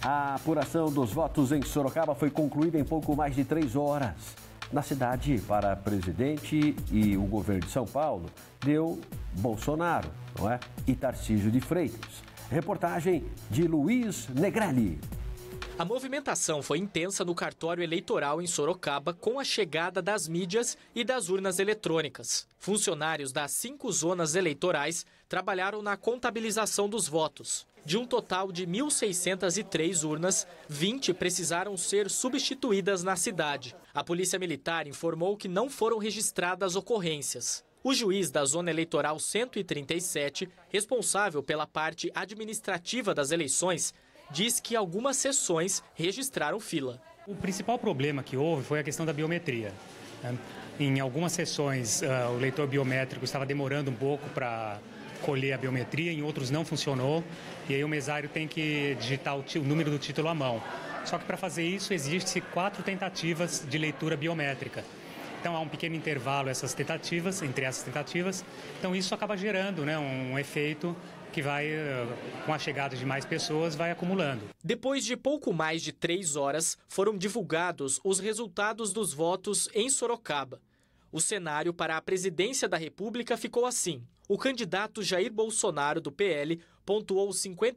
A apuração dos votos em Sorocaba foi concluída em pouco mais de 3 horas. Na cidade, para presidente e o governo de São Paulo, deu Bolsonaro, não é? E Tarcísio de Freitas. Reportagem de Luiz Negrelli. A movimentação foi intensa no cartório eleitoral em Sorocaba com a chegada das mídias e das urnas eletrônicas. Funcionários das 5 zonas eleitorais trabalharam na contabilização dos votos. De um total de 1.603 urnas, 20 precisaram ser substituídas na cidade. A Polícia Militar informou que não foram registradas ocorrências. O juiz da Zona Eleitoral 137, responsável pela parte administrativa das eleições, diz que algumas sessões registraram fila. O principal problema que houve foi a questão da biometria. Em algumas sessões, o leitor biométrico estava demorando um pouco para colher a biometria, em outros não funcionou, e aí o mesário tem que digitar o número do título à mão. Só que para fazer isso, existem 4 tentativas de leitura biométrica. Então há um pequeno intervalo entre essas tentativas, então isso acaba gerando, um efeito que vai, com a chegada de mais pessoas, vai acumulando. Depois de pouco mais de 3 horas, foram divulgados os resultados dos votos em Sorocaba. O cenário para a presidência da República ficou assim. O candidato Jair Bolsonaro, do PL, pontuou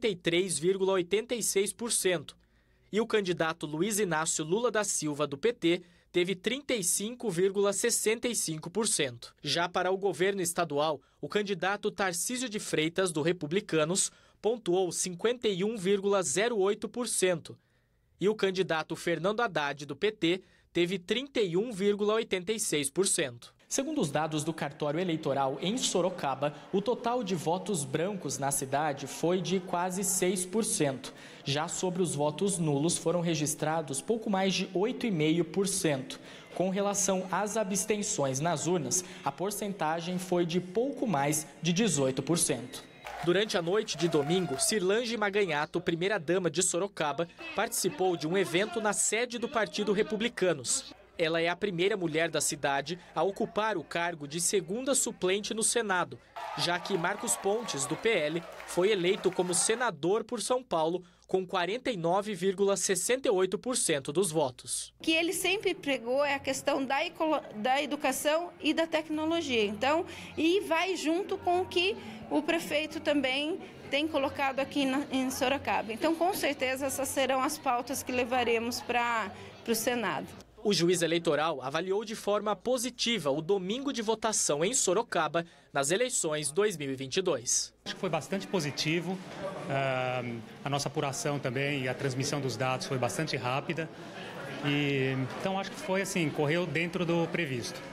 53,86%. E o candidato Luiz Inácio Lula da Silva, do PT, teve 35,65%. Já para o governo estadual, o candidato Tarcísio de Freitas, do Republicanos, pontuou 51,08%. E o candidato Fernando Haddad, do PT, teve 31,86%. Segundo os dados do cartório eleitoral em Sorocaba, o total de votos brancos na cidade foi de quase 6%. Já sobre os votos nulos foram registrados pouco mais de 8,5%. Com relação às abstenções nas urnas, a porcentagem foi de pouco mais de 18%. Durante a noite de domingo, Cirlange Maganhato, primeira-dama de Sorocaba, participou de um evento na sede do Partido Republicanos. Ela é a primeira mulher da cidade a ocupar o cargo de segunda suplente no Senado, já que Marcos Pontes, do PL, foi eleito como senador por São Paulo com 49,68% dos votos. O que ele sempre pregou é a questão da educação e da tecnologia. Então, e vai junto com o que o prefeito também tem colocado aqui em Sorocaba. Então, com certeza, essas serão as pautas que levaremos para o Senado. O juiz eleitoral avaliou de forma positiva o domingo de votação em Sorocaba nas eleições 2022. Acho que foi bastante positivo. A nossa apuração também e a transmissão dos dados foi bastante rápida. Então acho que foi assim, correu dentro do previsto.